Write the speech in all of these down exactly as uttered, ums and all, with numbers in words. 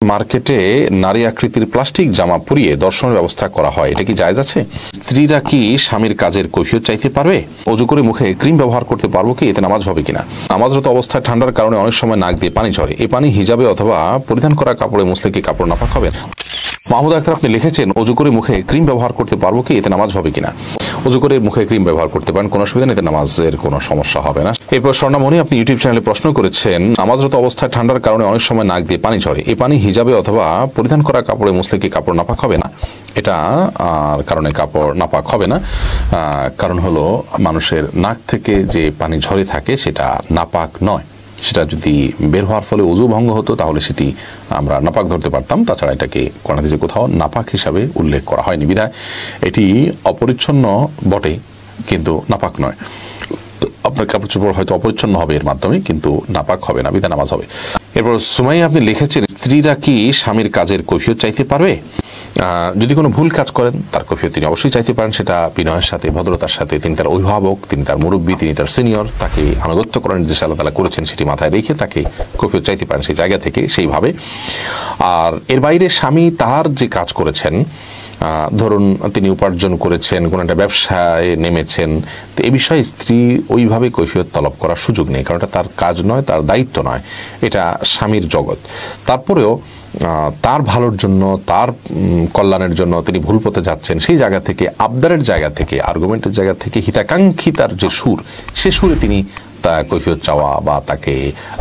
মার্কেটে নারী আকৃতির প্লাস্টিক জামা পরিয়ে দর্শনের ব্যবস্থা করা হয়, এটা কি জায়েজ আছে? স্ত্রীরা কি স্বামীর কাজের কৈফিয়ত চাইতে পারবে? অজু করে মুখে ক্রিম ব্যবহার করতে পারবো কি? এতে নামাজ হবে কিনা? নামাজরত অবস্থায় ঠান্ডার কারণে অনেক সময় নাক দিয়ে পানি ঝরে, এই পানি হিজাবে অথবা পরিধান করা কাপড়ে মুছলে কি কাপড় নাপাক হবে? মাহমুদ আক্তার, আপনি লিখেছেন অজু করে মুখে ক্রিম ব্যবহার করতে পারবো কি? এতে নামাজ হবে কিনা? অজু করে মুখে ক্রিম ব্যবহার করতে পারেন, কোনো অসুবিধা নেই, এতে নামাজের কোনো সমস্যা হবে না। এরপর স্বর্ণামণি, আপনি ইউটিউব চ্যানেলে প্রশ্ন করেছেন নামাজরত অবস্থায় ঠান্ডার কারণে অনেক সময় নাক দিয়ে পানি ঝরে, এই পানি হিজাবে অথবা পরিধান করা কাপড়ে মুছলে কি কাপড় নাপাক হবে না? এটা আর কারণে কাপড় নাপাক হবে না, কারণ হলো মানুষের নাক থেকে যে পানি ঝরে থাকে সেটা নাপাক নয়। সেটা যদি বের হওয়ার ফলে ওযু ভঙ্গ হতো তাহলে সেটি আমরা নাপাক ধরতে পারতাম। তাছাড়া এটাকে কোরআন হাদিসে কোথাও নাপাক হিসাবে উল্লেখ করা হয়নি, বিধায় এটি অপরিচ্ছন্ন বটে কিন্তু নাপাক নয়। আপনার কাপড় চোপড় হয়তো অপরিচ্ছন্ন হবে এর মাধ্যমে, কিন্তু নাপাক হবে না, বিধায় নামাজ হবে। এরপর সুমাইয়া, আপনি লিখেছেন স্ত্রীরা কি স্বামীর কাজের কৈফিয়ত চাইতে পারবে? যদি কোনো ভুল কাজ করেন তার কৈফিয়ত তিনি অবশ্যই চাইতে পারেন, সেটা বিনয়ের সাথে, ভদ্রতার সাথে। তিনি তার অভিভাবক, তিনি তার মুরব্বী, তিনি তার সিনিয়র, তাকে আনুগত্য করার নির্দেশ আল্লাহ তাআলা করেছেন, সেটি মাথায় রেখে তাকে কৈফিয়ত চাইতে পারেন সেই জায়গা থেকে, সেইভাবে। আর এর বাইরে স্বামী তার যে কাজ করেছেন, ধরুন তিনি উপার্জন করেছেন, কোনো একটা ব্যবসায় নেমেছেন, তো এই বিষয়ে স্ত্রী ওইভাবে কৈফিয়ত তলব করার সুযোগ নেই, কারণ এটা তার কাজ নয়, তার দায়িত্ব নয়, এটা স্বামীর জগৎ। তারপরেও তার ভালোর জন্য, তার কল্যাণের জন্য তিনি ভুল পথে যাচ্ছেন, সেই জায়গা থেকে, আবদারের জায়গা থেকে, আর্গুমেন্টের জায়গা থেকে, হিতাকাঙ্ক্ষী তার যে সুর, সে সুরে তিনি তা কৈফিয়ত চাওয়া বা তাকে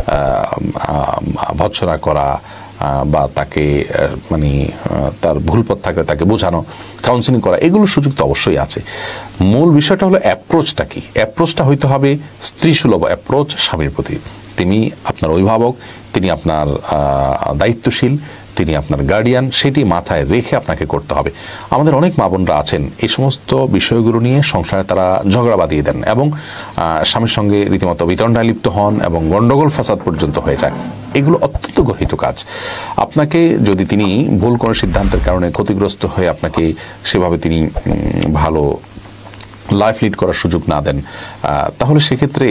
ভৎসনা করা বা তাকে মানে তার ভুল পথ থাকলে তাকে বোঝানো, কাউন্সিলিং করা, এগুলোর সুযোগ তো অবশ্যই আছে। মূল বিষয়টা হলো অ্যাপ্রোচটা কি? অ্যাপ্রোচটা হইতে হবে স্ত্রীসুলভ অ্যাপ্রোচ স্বামীর প্রতি। তিনি আপনার অভিভাবক, তিনি আপনার দায়িত্বশীল, তিনি আপনার গার্ডিয়ান, সেটি মাথায় রেখে আপনাকে করতে হবে। আমাদের অনেক মা বোনরা আছেন এই সমস্ত বিষয়গুলো নিয়ে সংসারে তারা ঝগড়া বাঁধিয়ে দেন এবং স্বামীর সঙ্গে রীতিমতো বিতণ্ডায় লিপ্ত হন এবং গণ্ডগোল ফাসাদ পর্যন্ত হয়ে যায়। এগুলো অত্যন্ত গর্হিত কাজ। আপনাকে যদি তিনি ভুল কোনো সিদ্ধান্তের কারণে ক্ষতিগ্রস্ত হয়ে আপনাকে সেভাবে তিনি ভালো লাইফ লিড করার সুযোগ না দেন, তাহলে সেক্ষেত্রে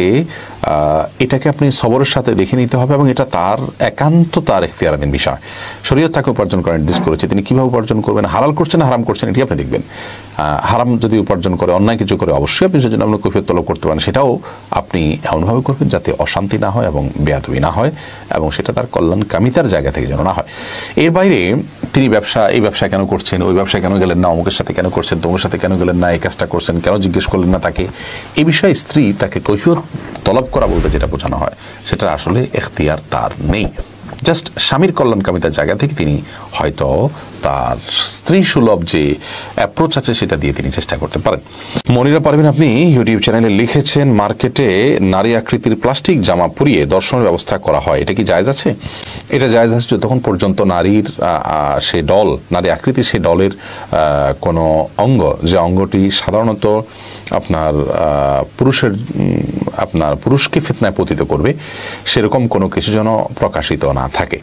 এটাকে আপনি সবরের সাথে দেখে নিতে হবে এবং এটা তার একান্ত তার এখতিয়ারাধীন বিষয়। শরীয়ত তাকে উপার্জন করার নির্দেশ করেছে, তিনি কীভাবে উপার্জন করবেন, হালাল করছেন হারাম করছেন এটি আপনি দেখবেন। হারাম যদি উপার্জন করে, অন্যায় কিছু করে, অবশ্যই আপনি সেজন্য আপনি কৈফিয়ত তলব করতে পারেন, সেটাও আপনি এমনভাবে করবেন যাতে অশান্তি না হয় এবং বেয়াদবি না হয় এবং সেটা তার কল্যাণকামিতার জায়গা থেকে যেন না হয়। এর বাইরে তিনি ব্যবসা, এই ব্যবসা কেন করছেন, ওই ব্যবসায় কেন গেলেন না, অমুকের সাথে কেন করছেন, তোমার সাথে কেন গেলেন না, এই কাজটা করছেন কেন জিজ্ঞেস করলেন না তাকে, এই বিষয়ে স্ত্রী তাকে কৈফিয়ত তলব করা বলতে যেটা বোঝানো হয় সেটা আসলে এখতিয়ার তার নেই। জাস্ট স্বামীর কল্যাণকামিতার জায়গা থেকে তিনি হয়তো তার স্ত্রী সুলভ যে অ্যাপ্রোচ আছে সেটা দিয়ে তিনি চেষ্টা করতে পারেন। মনিরা পারবেন, আপনি ইউটিউব চ্যানেলে লিখেছেন মার্কেটে নারী আকৃতির প্লাস্টিক জামা পরিয়ে দর্শনের ব্যবস্থা করা হয়, এটা কি জায়েজ আছে? এটা জায়েজ আছে যতক্ষণ পর্যন্ত নারীর সে ডল, নারী আকৃতির সে ডলের কোনো অঙ্গ, যে অঙ্গটি সাধারণত আপনার পুরুষের আপনার পুরুষকে ফিতনায় পতিত করবে সেরকম কোনো কিছু যেন প্রকাশিত না থাকে।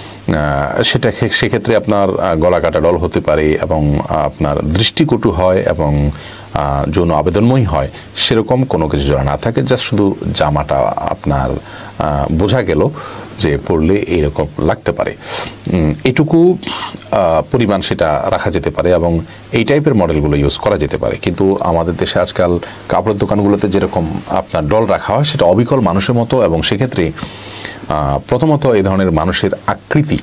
সেটা সেক্ষেত্রে আপনার গলা কাটা ডল হতে পারে এবং আপনার দৃষ্টিকটু হয় এবং যৌন আবেদনময় হয়, সেরকম কোনো কিছু যেন না থাকে। জাস্ট শুধু জামাটা আপনার বোঝা গেল যে পড়লে এইরকম লাগতে পারে, এটুকু পরিমাণ সেটা রাখা যেতে পারে এবং এই টাইপের মডেলগুলো ইউজ করা যেতে পারে। কিন্তু আমাদের দেশে আজকাল কাপড়ের দোকানগুলোতে যেরকম আপনার ডল রাখা হয় সেটা অবিকল মানুষের মতো এবং সেক্ষেত্রে প্রথমত এই ধরনের মানুষের আকৃতি,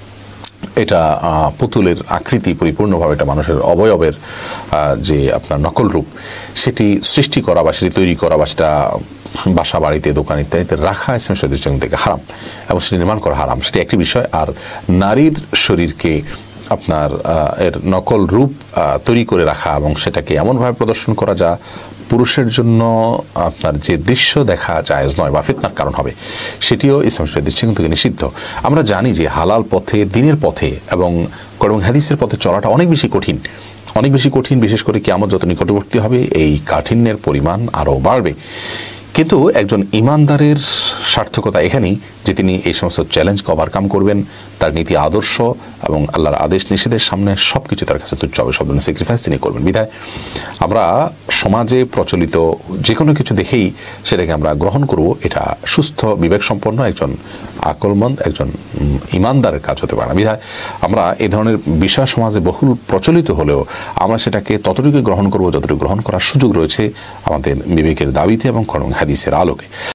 এটা পুতুলের আকৃতি পরিপূর্ণভাবে এটা মানুষের অবয়বের যে আপনার নকল রূপ সেটি সৃষ্টি করা বা সেটি তৈরি করা বা সেটা বাসা বাড়িতে দোকান ইত্যাদিতে রাখা ইসলামের দৃষ্টিকোণ থেকে হারাম এবং সেটি নির্মাণ করা হারাম, সেটি একটি বিষয়। আর নারীর শরীরকে আপনার এর নকল রূপ তৈরি করে রাখা এবং সেটাকে এমনভাবে প্রদর্শন করা যা পুরুষের জন্য আপনার যে দৃশ্য দেখা জায়েজ নয় বা ফিতনার কারণ হবে, সেটিও ইসলামের দৃষ্টিকোণ থেকে নিষিদ্ধ। আমরা জানি যে হালাল পথে, দ্বীনের পথে এবং কোরআন হাদিসের পথে চলাটা অনেক বেশি কঠিন, অনেক বেশি কঠিন বিশেষ করে কিয়ামত যত নিকটবর্তী হবে এই কাঠিন্যের পরিমাণ আরও বাড়বে। কিন্তু একজন ইমানদারের সার্থকতা এখানেই যে তিনি এই সমস্ত চ্যালেঞ্জকে ওভারকাম করবেন, তার নীতি আদর্শ এবং আল্লাহর আদেশ নিষেধের সামনে সব কিছু তার কাছে তুচ্ছ হবে, সব ধরনের স্যাক্রিফাইস তিনি করবেন। বিধায় আমরা সমাজে প্রচলিত যে কোনো কিছু দেখেই সেটাকে আমরা গ্রহণ করব, এটা সুস্থ বিবেকসম্পন্ন একজন আকলমন্দ একজন ইমানদারের কাজ হতে পারে না। বিধায় আমরা এই ধরনের বিষয় সমাজে বহুল প্রচলিত হলেও আমরা সেটাকে ততটুকু গ্রহণ করব যতটুকু গ্রহণ করার সুযোগ রয়েছে আমাদের বিবেকের দাবিতে এবং কোরআন হাদিসের আলোকে।